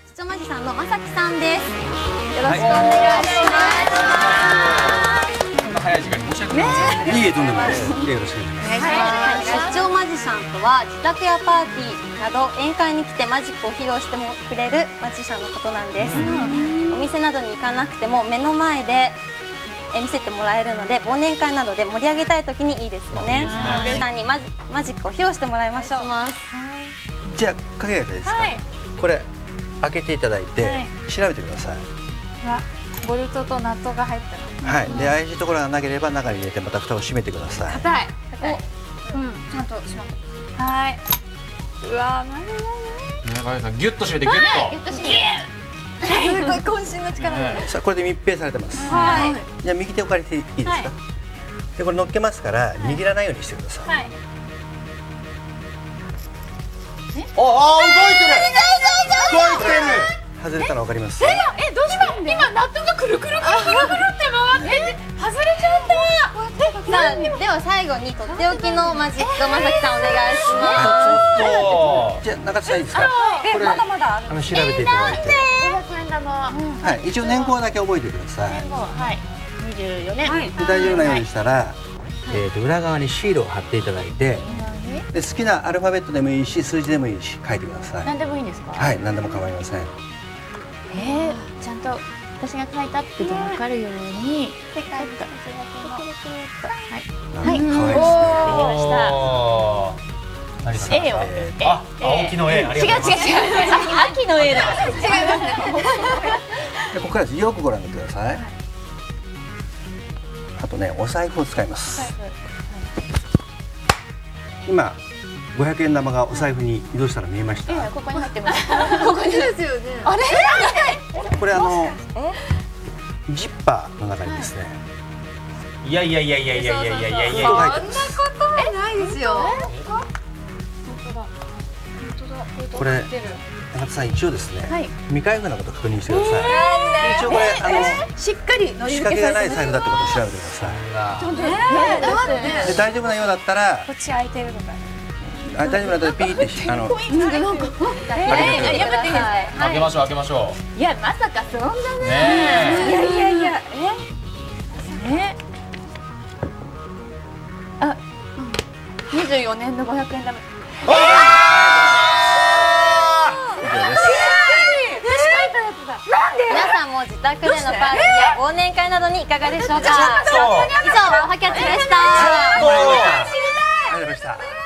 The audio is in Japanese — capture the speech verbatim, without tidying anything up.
出張マジシャンのまさきさんです。よろしくお願いします。 こんな早い時間に申し訳ないです。いいえ、とんでもないです。よろしくお願いします。 出張マジシャンとは自宅やパーティーなど宴会に来てマジックを披露してもくれるマジシャンのことなんです。お店などに行かなくても目の前で見せてもらえるので、忘年会などで盛り上げたい時にいいですよね。皆さんにマジマジックを披露してもらいましょう。 じゃあ影がいいですか。これ開けていただいて調べてください。 ボルトとナットが入ってます。 はい。で怪しいところがなければ中に入れてまた蓋を閉めてください。 硬い。 お、うん、ちゃんとします。 はい。うわー、なになに。 中井さんギュッと締めてギュッと。 ギュッと締めて。 すごい渾身の力が。 さあこれで密閉されてます。 はい。 じゃあ右手を借りていいですか。でこれ乗っけますから握らないようにしてください。 はい。 ああ動いてる。動いてる。外れたのわかります。 え、どうした？今ナットがくるくるくるくるくるって回って外れちゃった。 さあ、では最後にとっておきのマジックをまさきさんお願いします。 じゃあ中田さんいいですか。これまだまだある。 あの調べていただいて。 ごひゃくえん玉。 はい。一応年号だけ覚えてください。 はい。にじゅうよねん。 で大丈夫なようにしたら、えっと裏側にシールを貼っていただいて、で好きなアルファベットでもいいし数字でもいいし書いてください。 何でもいいんですか？ はい、何でも構いません。 えー、ちゃんと私が書いたって分かるように。世界と。はい。はい。 可愛いですね。 A を。 あ、青木の A。ありがとうございます。 違う違う違う。秋の A だ。違いますね。 でここからです。よくご覧になってください。あとね、お財布を使います。今ごひゃくえん玉がお財布に移動したの見えました。 ここに入ってます。 ここにですよね。 あれ？ これあのジッパーの中にですね。 いやいやいやいやいやいやいやいやいや。 そんなことないですよ。 これ中田さん一応ですね、未開封なこと確認してください。一応これあのしっかり乗り仕掛付けけがない財布だってことを調べてください。で大丈夫なようだったら、 こっち開いてるのか。 あ大丈夫ならピーってあのなんかえ、やめてください。 開けましょう開けましょいやまさかそんなね。 う。ねいやいやいやえ？え？あ、にじゅうよねんのごひゃくえん玉。 皆さんも自宅でのパーティーや忘年会などにいかがでしょうか。以上、ワハキャッチでした。 ありがとうございました。